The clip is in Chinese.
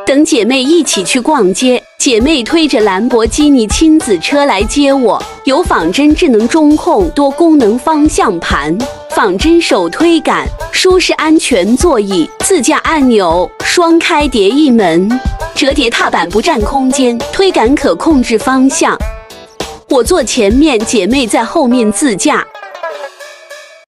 等姐妹一起去逛街，姐妹推着兰博基尼亲子车来接我，有仿真智能中控、多功能方向盘、仿真手推杆、舒适安全座椅、自驾按钮、双开叠翼门、折叠踏板不占空间，推杆可控制方向。我坐前面，姐妹在后面自驾。